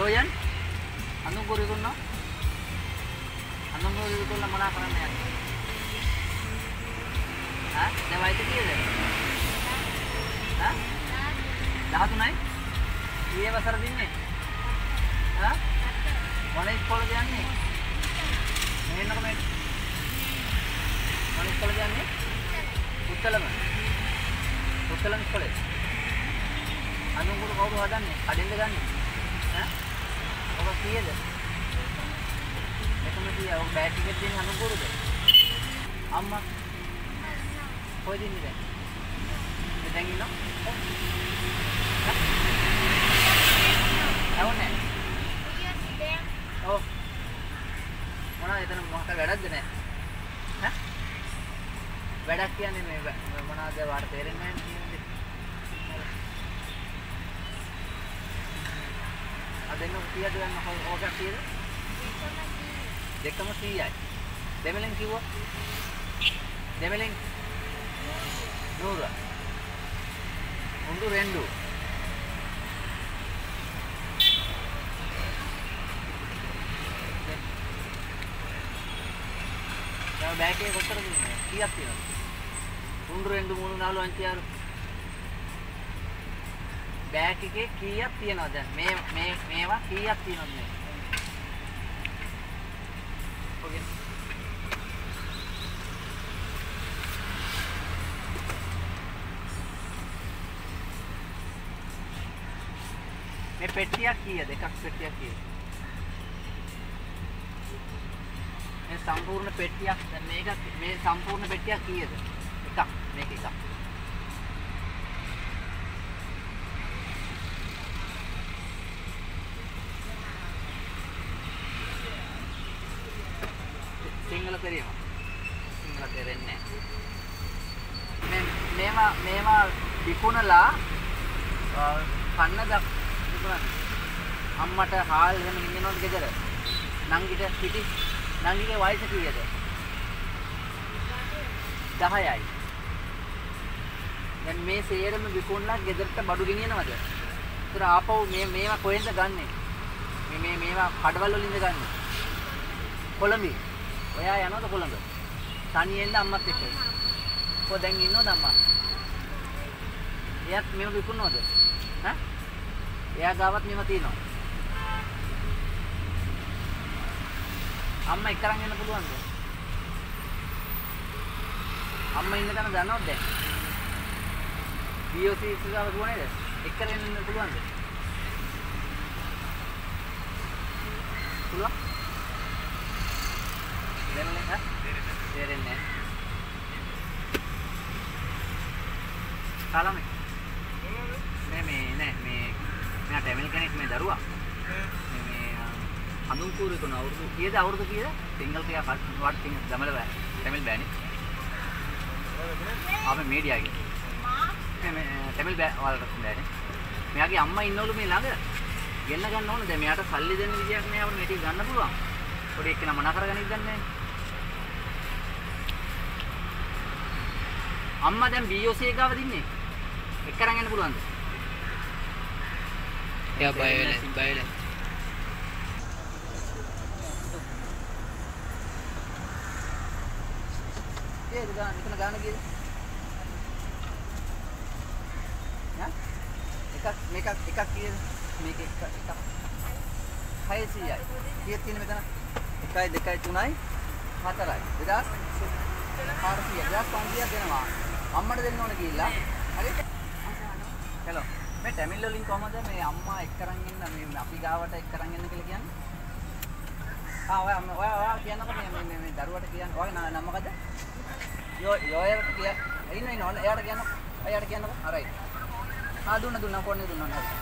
කොහෙන්? අනුගුරු දුන්නා. අනුගුරු දුන්නා මොනා කරන්න යන්නේ? හා? දැන් වයිද කීයද? හා? 13යි? ඊයේ වසර දින්නේ? හා? මොන ඉස්කෝලේද යන්නේ? මෙන්නකො මේ. මොන ඉස්කෝලේද යන්නේ? උත්තලම. උත්තලම ඉස්කෝලේ. අනුගුරු කවුද හදන්නේ? කඩෙන්ද ගන්නෙ? ඈ? ඔබ කීයද? එකම කීය. ඔබ බෑග් එකෙන් දෙන්නේ අනුගුරුද? අම්මා. කොහෙද ඉන්නේ දැන්? දැන් ඉන්නව? අවුනේ. ඔව්. මොනවද එතන මොකක් වැඩක්ද නැහැ? ඈ? වැඩක් කියන්නේ මේ මොනවද වාට තේරෙන්නේ නැහැ කියන්නේ. අදෙන්න කීයද ගන්න ඕක කීයද? දෙකම 100යි. දෙමළෙන් කිව්වා? දෙමළෙන් 100. උඳු 2. දැන් බෑග් එකේ කොච්චර දුන්නේ? කීයක් තියෙනවද? උඳු 2 3 4 5 6 බෑග් එකේ කීයක් තියෙනවද දැන් මේවා කීයක් තියෙනවද මේ ඔගේ මේ පෙට්ටියක් කීයද එකක් පෙට්ටියක් කීයද මේ සම්පූර්ණ පෙට්ටියක් දැන් මේක මේ සම්පූර්ණ පෙට්ටියක් කීයද එකක් මේක එකක් සිංහල තේරෙනවා සිංහල තේරෙන්නේ නැහැ මේවා විකුණලා කන්නද විකුණන අම්මට හාල් වෙන මිනිනොත් ගෙදර නංගිට පිටි නංගිගේ වයස කීයද 10යි දැන් මේ සේරම විකුණලා ගෙදරට බඩු ගෙනියනවද ඒතර ආපහු මේවා කොහෙන්ද ගන්නෙ මේවා කඩවල වලින්ද ගන්නෙ කොළඹ ඔයා යනවද කොළඹ? තනියෙන්ද අම්මත් එක්ක? කොහෙද දැන් ඉන්නවද අම්මා? එයාත් මේව විකුණනවද? ඈ? එයා ගාවත් මේව තියෙනවා. අම්මා එක්ක අරන් යන්න පුළුවන්ද? අම්මා ඉන්න තැන දන්නවද දැන්? BOC ඉස්සරහට දුව නේද? එක්ක අරන් යන්න පුළුවන්ද? පුළුවන්? දෙන්නේ ඈ තේරෙන්නේ නැහැ. මේ මෙයා ටැමිල් කෙනෙක් මේ දරුවා. මේ අනුකූල කරන අවුරුදු කීයද? සිංගල් කියා වට සිංගල් දමල බෑ. ටැමිල් බෑනේ. ආපෙ මීඩියා එක. මේ ටැමිල් බෑ වලට බෑනේ. මෙයාගේ අම්මා ඉන්නවලු මේ ළඟ. ගෙන්න ගන්න ඕනේ. දැන් මෙයාට සල්ලි දෙන්න විදියක් නෑ අපිට මේ ටික ගන්න පුළුවන්. පොඩි එක්කෙනා මොනා කරගනින්ද දන්නේ නැහැ. අම්මා දැන් BOC ගාව දින්නේ. එක්ක අරන් යන්න පුළුවන්ද? එයා බය වෙලා. ඒද ගාන ගාන කීයද? ඈ? එකක් කීයද? මේක එකක් 600යි. කීයක් තියෙන මෙතන? 1 2 3යි 4යි. 2400 දෙනවා. අම්මට දෙන්න ඕන කියලා. හරිද? හලෝ. මේ ටැමිල් වලින් කොහමද මේ අම්මා එක්ක අරන් ඉන්න මේ අපි ගාවට එක්ක අරන් ඉන්න කියලා කියන්නේ? ඔයා කියන්නකො මේ දරුවට කියන්න. ඔයාගේ නම මොකද? යෝයර් කිය. ඉන්න එයාට කියන්න. එයාට කියන්නකො. හරි. දුන්න ෆෝන් එක දුන්නා. හරි.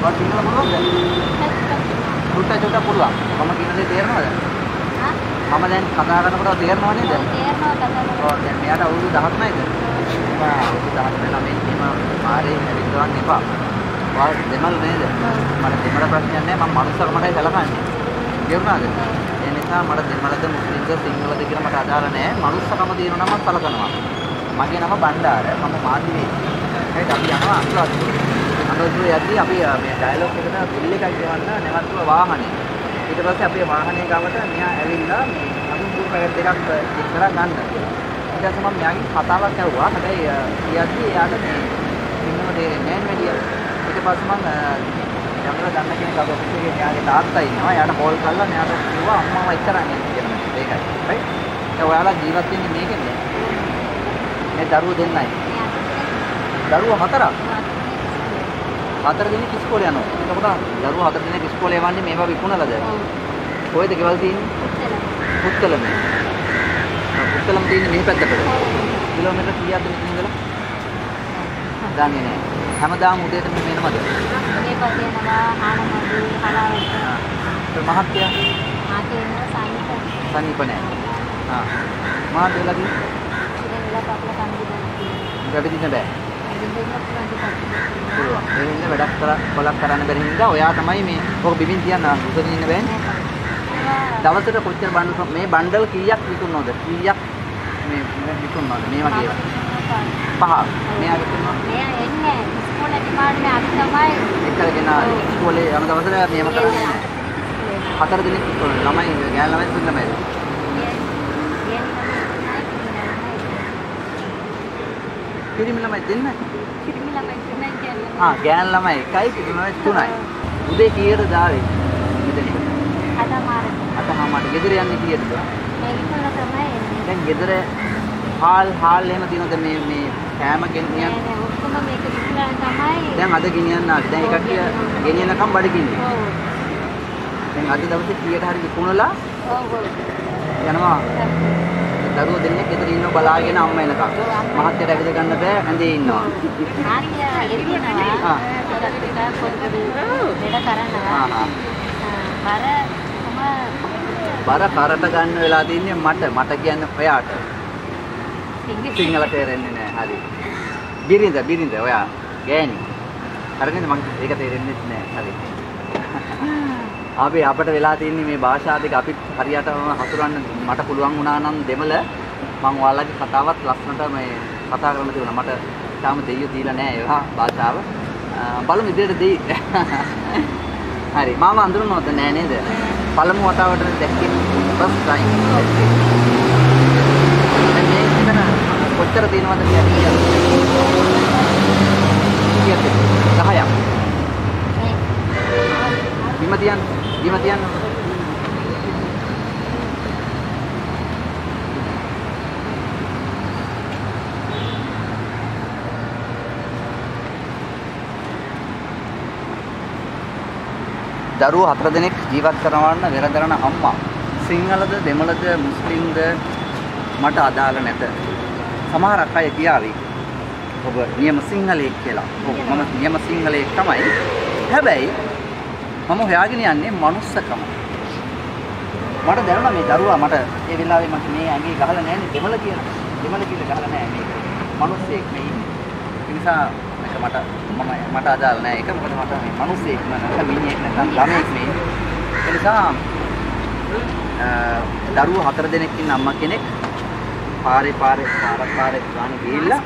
ඔයාලට සිංහල පුළුවන්ද? චුට්ට පුළුවන්. මම කියන දේ තේරෙනවද? මම දැන් කතා කරනකොට තේරෙනව නේද? තේරෙනවා කතා කරනකොට. ඔව් දැන් මෙයාට අවුරුදු 19යිද? අවුරුදු 19 මෙහෙම ආරේ හිටවන්න එපා. ඔයාලා දෙමළ නේද? මට දෙමළ ප්‍රශ්නයක් නැහැ. මම මනුස්සකමටයි සැලකන්නේ. තේරුණාද? ඒ නිසා මට දෙමළද මුස්ලිම්ද සිංහලද කියලා මට අදාළ නැහැ. මනුස්සකම තියෙනවා නම් මම සලකනවා. මගේ නම බණ්ඩාර. මම මාධ්‍යවේදී. ඒත් අපි යනවා අනුරාධපුර යද්දී අපි මේ ඩයලොග් එකට බිල් එකක් ගෙවන්න නැවතුව වාහනේ. ඊට පස්සේ අපේ වාහනේ ගාවට මෙයා ඇවිල්ලා මේ අනුරාධපුර පැකට් දෙකක් ඉස්සරහ ගන්න කියලා. ඊට පස්සේ මම මෙයාගෙන් කතාවක් ඇහුවා. හැබැයි කියද්දී එයාට මේ සිංහල තේරෙන්නේ නැහැ වැඩි. ඊට පස්සේ මම යමර ගන්න කෙනෙක් අපේ ඔෆිස් එකේ මෙයාගේ තාත්තා ඉන්නවා. එයාට කෝල් කරලා මෙයාට කිව්වා අම්මාව ඉස්සරහින් එන්න කියලා. ඒකයි. රයිට්. ඒ ඔයාලා ජීවත් වෙන්නේ මේකෙන්ද? මේ දරුවෝ දෙන්නයි. දරුවෝ හතරක්. හතර දෙනෙක් ඉස්කෝලේ යනවා. එතකොට දරුවෝ හතර දෙනෙක් ඉස්කෝලේ යවන්නේ මේවා විකුණලාද? කොහෙද ගෙවල් තියෙන්නේ? පුත්තලමේ. පුත්තලම තියෙන්නේ මේ පැත්තටද? කිලෝමීටර් කීයක්ද මෙතන ඉඳලා? දන්නේ නැහැ. හැමදාම උදේට මෙහෙම එනවද? මේ පස්සේ යනවා ආනමඩි කලාවට. මහත්ය? ආතේනවා සනීප නැහැ. මහත්යලාදී? ඉතින් වෙලා අපල කන්දිලා. වැඩිදින්න බෑ. පුළුවන්. ඒ හින්දා වැඩක් කරන්න බැරි හින්දා ඔයා තමයි මේ ඔක බිමින් තියන්න උසරින් ඉන්න බෑනේ. දවසට කොච්චර බණ්ඩල් මේ බණ්ඩල් කීයක් විකුණනවද? කීයක් මේ විකුණනවද? මේ වගේ. 5. මෙයා විකුණනවා. මෙයා එන්නේ ඉස්කෝලේ ඩිපාර්ට්මන්ට් අපි තමයි එක්කගෙන ඉස්කෝලේ යන දවසට මෙහෙම කරන්නේ. 4 දිනක් ඉස්කෝලේ ළමයි ගෑන් ළමයි තුන් ළමයි. කිරිමි ළමයි දෙන්න. කිරිමි ළමයි තුනයි කියන්නේ. ගෑන් ළමයි 1යි කිරිමි ළමයි 3යි. උදේ කීයටද ආවේ? මෙතන. අතමාට ගෙදර යන්නේ කීයටද? මේ විකුණන තමයි එන්නේ. දැන් ගෙදර හාල් එහෙම තියෙනවද මේ කෑම ගෙනියන්න? නෑ ඔක්කොම මේක විකුණන තමයි. දැන් අද ගෙනියන්න ආවේ. දැන් එකක් ගෙනියනකම් බඩගින්නේ. ඔව්. දැන් අද දවසේ කීයට හරි විකුණලා ඔව් යනවා. දරුවෝ දෙන්නෙක් ගෙදර ඉන්නව බලාගෙන අම්ම එනකම්. මහත්තයට ඇවිද ගන්න බෑ ඇඳේ ඉන්නවා. හරිය එදිනවා. ටිකක් පොඩි වැඩ කරනවා. බර කරට ගන්න වෙලා තින්නේ මට කියන්නේ ඔයාට. සිංහල තේරෙන්නේ නැහැ. හරි. බිරිඳ ඔයා ගෑණි. හරිද මම ඒක තේරෙන්නේ නැහැ. හරි. අපිට වෙලා තින්නේ මේ භාෂා දෙක අපිත් හරියටම හසුරවන්න මට පුළුවන් වුණා නම් දෙමළ මම ඔයාලගේ කතාවත් ලස්සනට මේ කතා කරන්න තිබුණා. මට තාම දෙයියෝ දීලා නැහැ ඒවා භාෂාව. බලමු ඉදිරියට දෙයි. හරි. මාව අඳුරනවද නෑ නේද? පළමු වතාවට දැක්කේ first time. දැන් මේ ඉතන කොච්චර තියෙනවද කියන්නේ? 10ක්. බිම තියන්න. දරුවෝ 4 දෙනෙක් ජීවත් කරනවන්න වෙරදරන අම්මා. සිංහලද දෙමළද මුස්ලිම්ද මට අදාළ නැත. සමහරක් අය කියාවි ඔබ නියම සිංහලෙක් කියලා. ඔව් මම නියම සිංහලෙක් තමයි. හැබැයි මම හොයාගෙන යන්නේ මනුස්සකම. මට දැනුණා මේ දරුවා මට ඒ වෙලාවේ මට මේ ඇඟේ ගහලා නැන්නේ දෙමළ කියලා. දෙමළ කියලා ගහලා නැහැ මේක. මනුස්සයෙක් මේ ඉන්නේ. ඒ නිසා මේක මට අදාළ නැහැ. ඒක මොකද මට මේ මනුස්සයෙක් නැත්නම් මිනිහෙක් නැත්නම් ළමයෙක් මේ. ඒ නිසා දරුවෝ 4 දෙනෙක් ඉන්න අම්මා කෙනෙක් පාරේ ගානේ ගිහිල්ලා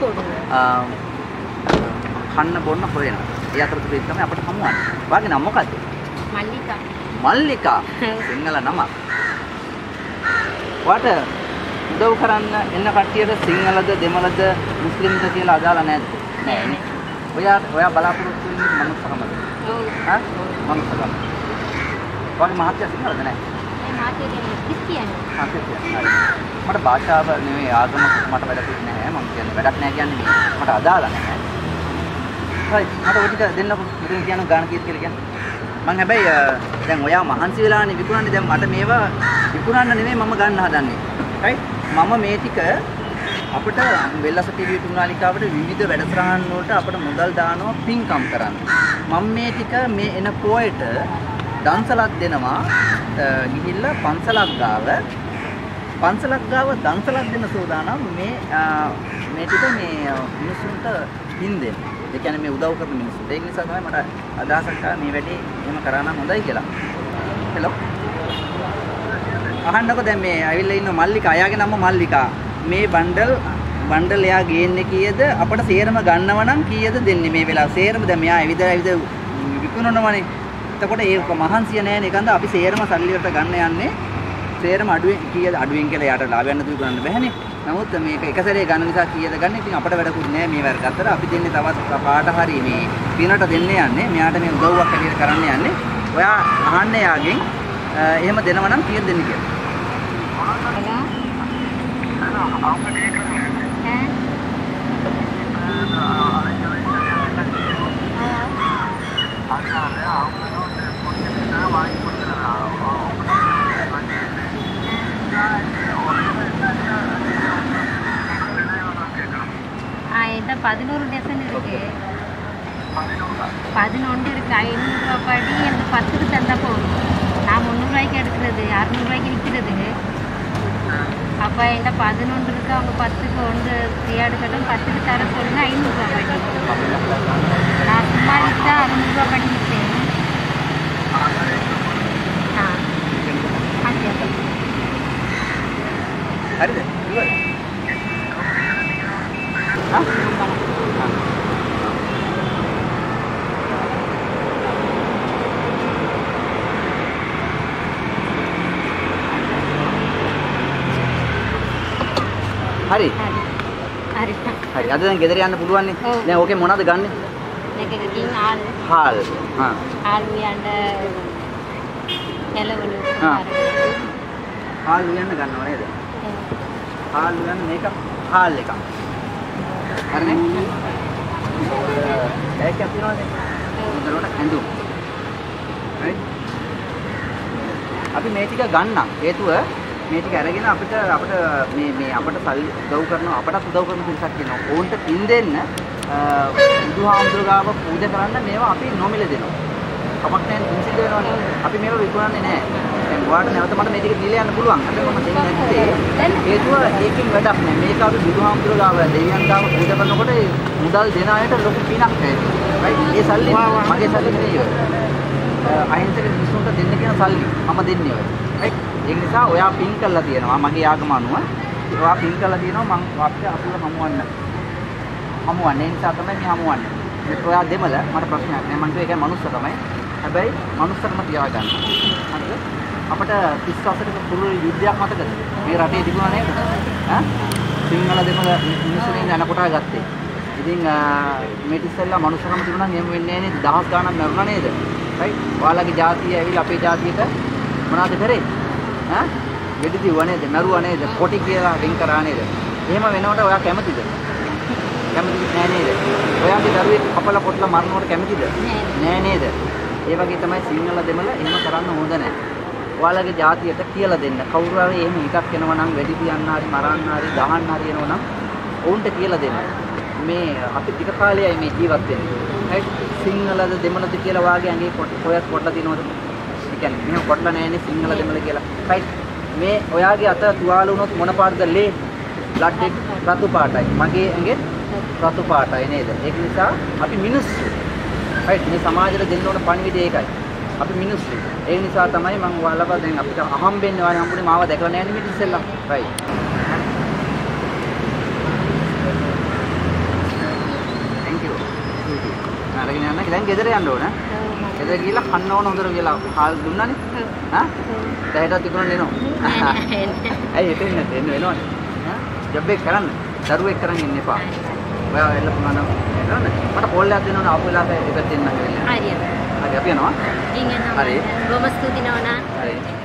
කන්න බොන්න හොයනවා. ඒ අතරතුරේ තමයි අපිට හමුවන්නේ. වාගේ නම මොකද්ද? මල්ලිකා. සිංහල නම. වට උදව් කරන්න එන්න කට්ටියට සිංහලද දෙමළද මුස්ලිම්ද කියලා අදාළ නැද්ද? නෑනේ. ඔයා බලාපොරොත්තු වෙන්නේ මනුස්සකමද? ඔව්. මනුස්සකම. වාගේ මහත්ය සිංහලද නැහැ? මාතේ කියන්නේ මට භාෂාව නෙවෙයි ආගම මට වැඩක් නැහැ. මම කියන්නේ වැඩක් නැහැ කියන්නේ මට අදාළ නැහැ. හරි මට ඔය ටික දෙන්නකො මෙතන කියන ගාන කීයද කියලා කියන්න. මම හැබැයි දැන් ඔයා මහන්සි වෙලානේ විකුණන්නේ. දැන් මට මේවා විකුණන්න නෙවෙයි මම ගන්න හදන්නේ. right? මම මේ ටික අපිට වෙල්ලස ටීවී තුනාලිකාවට විවිධ වැඩසටහන් වලට අපිට මුදල් දානවා පින්කම් කරන්න. මම මේ ටික මේ එන පොයට දන්සලක් දෙනවා ගිහිල්ලා පන්සලක් ගාව දන්සලක් දෙන්න සෝදානම් මේ ටික මේ මිනිස්සුන්ට පින් දෙන්න. ඒ කියන්නේ මේ උදව් කරන මිනිස්සුන්ට. ඒක නිසා තමයි මට අදහසක් ආවා මේ වැඩේ එහෙම කරා නම් හොඳයි කියලා. හෙලෝ. අහන්නකො දැන් මේ ඇවිල්ලා ඉන්න මල්ලිකා. එයාගේ නම මල්ලිකා. මේ බණ්ඩල් එයා ගේන්නේ කීයද? අපිට සේරම ගන්නව නම් කීයද දෙන්නේ මේ වෙලාව? සේරම දැන් මෙයා ඇවිද විකුණනවනේ. එතකොට ඒක මහන්සිය නැහැ නේ. ඒකන්ද අපි සේරම සල්ලි වලට ගන්න යන්නේ. සේරම අඩුවෙන් කීයද? අඩුවෙන් කියලා යාට ලාභයක් නැතුව කරන්න බෑනේ. නමුත් මේක එක සැරේ ගන්න නිසා කීයද ගන්න? ඉතින් අපිට වැඩකුත් නැහැ මේ වැඩ ගත්තට. අපි දෙන්නේ තවත් පාට හරි මේ පිනට දෙන්න යන්නේ. මෙයාට මේ උදව්වක් හැටියට කරන්න යන්නේ. ඔයා අහන්නේ යාගෙන් එහෙම දෙනව නම් කීයද දෙන්නේ කියලා. இந்த 11 டசன் இருக்கு 11 இருக்கு 500 ரூபாய் படி அந்த 10க்கு தந்தா போதும் நான் 300 ரூபாய்க்கு எடுக்கிறது 600 ரூபாய்க்கு விற்கிறது அப்போ என்கிட்ட 11 இருக்கு அவங்க 10க்கு ஒன்று ஃப்ரீயாக எடுக்கட்டும் 10க்கு தர சொல்லுங்க 500 ரூபாய் படி நான் சும்மா விற்றா 600 ரூபாய் படி விற்றேன் හරිද? ඉවරයි. හා? හරි. හරි. හරි. අද දැන් ගෙදර යන්න පුළුවන් නේ. දැන් ඕකේ මොනවද ගන්නෙ? මේක ගින් ආල්. හාල්. හා. ආලු යන්න එළවලු. හා. හාල් යන්න ගන්නව නේද? හාල් යන්න මේක හාල් එකක්. හරිනේ? ඒක අපිනවනේ. උදේට ඇඳුම්. හරි? අපි මේ ටික ගන්නම්. හේතුව මේ ටික අරගෙන අපිට මේ අපිට සල්ලි උදව් කරනවා අපටත් උදව් කරන පිරිසක් ඉන්නවා. ඕන්ට පින් දෙන්න බුදුහාමුදුරුවෝ පූජා කරන්න මේවා අපි නොමිල දෙනවා. කමක් නැහැ පින් සිද්ධ වෙනවනේ. අපි මේවා විකුණන්නේ නැහැ. දැන් ඔයාලට නැවත මට මේ ටික දීලා යන්න පුළුවන්. හැබැයි මම දෙන්නේ නැත්තේ හේතුව ඒකෙන් වැඩක් නැහැ. මේක අපි බුදුහාමුදුරුවෝ දෙවියන් ගාව පූජා කරනකොට මුදල් දෙන අයට ලොකු පිනක් නැහැ. රයිට්? ඒ සල්ලි මගේ සල්ලි නෙවෙයි. අහිංසක මිනිස්සුන්ට දෙන්න කියන සල්ලි මම දෙන්නේ ඔය. රයිට්? ඒක නිසා ඔයා පින් කරලා තියෙනවා මගේ ආගම අනුව. ඔයා පින් කරලා තියෙනවා මම අපිට අපුල හමුවන්නේ. ඒ නිසා තමයි මේ හමුවන්නේ. ඒත් ඔයා දෙමළ මට ප්‍රශ්නයක් නෑ. මම කිව්වේ ඒකයි මනුස්ස තමයි. හැබැයි මනුස්සකම තියාගන්න. හරිද? අපිට 30 වසරක පුරුදු යුද්ධයක් මතකද? මේ රටේ තිබුණා නේද? ඈ? සිංහල දෙමළ මිනිස්සුන් යන කොටා ගත්තේ. ඉතින් මේ ඉස්සෙල්ලා මනුස්සකම තිබුණා නම් එහෙම වෙන්නේ නෑ නේද? දහස් ගාණක් මරුණා නේද? රයිට්? ඔයාලගේ ජාතිය ඇවිල්ලා අපේ ජාතියට මොනවද කරේ? ඈ? වෙඩි දිව්වා නේද? මරුවා නේද? කොටි කියලා වෙන් කරා නේද? එහෙම වෙනකොට ඔයා කැමතිද? කැමති නෑ නේද? ඔයාගේ දරුවෙක් කපලා කොටලා මරනකොට කැමතිද? නෑ නේද? ඒ වගේ තමයි සිංහල දෙමළ එහෙම කරන්න හොඳ නෑ. ඔයාලගේ ජාතියට කියලා දෙන්න. කවුරු හරි එහෙම එකක් එනවා නම් වෙඩි තියන්න හරි මරන්න හරි ගහන්න හරි එනවා නම් ඔවුන්ට කියලා දෙන්න. මේ අපි ටික කාලයයි මේ ජීවත් වෙන්නේ. රයිට්? සිංහලද දෙමළද කියලා වාගේ ඇඟේ කොයත් කොටලා දිනවද? ඒ කියන්නේ මෙහෙම කොටලා නෑනේ සිංහල දෙමළ කියලා. රයිට්? මේ ඔයාගේ අත තුවාල වුණොත් මොන පාටද ලේ? බ්ලඩ් එක රතු පාටයි. මගේ ඇඟේ රතු පාටයි නේද? ඒක නිසා අපි මිනිස්සු. රයිට්? මේ සමාජයට දෙන්න ඕන පණිවිඩය ඒකයි. අපි මිනිස්සු. ඒ නිසා තමයි මම ඔයාලව දැන් අපිට අහම්බෙන්නේ වානේ හම්බුනේ මාව දැකලා නැහැ නේ මේ ඉස්සෙල්ලා. රයිට්. thank you. අරගෙන යන්න. දැන් ගෙදර යන්න ඕන. ගෙදර ගිහලා කන්න ඕන හොඳට කියලා හාල් දුන්නානේ. හා? දැහැටත් විකුණන්න එනවා. ඇයි එතෙන් නැත්තේ එන්න වෙනවනේ. හා? ජොබ් එක කරන්න. දරුවෙක් කරන් ඉන්න එපා. ඔයා එල්ල පුනාන කරන්න. මට කෝල් එකක් දෙනවනේ ආපු වෙලාවට එකක් දෙන්නම් කියලා. හරියට. හරි අපි යනවා. ඉංගනවා. හරි. බොහොම ස්තුතියි නෝනා. හරි.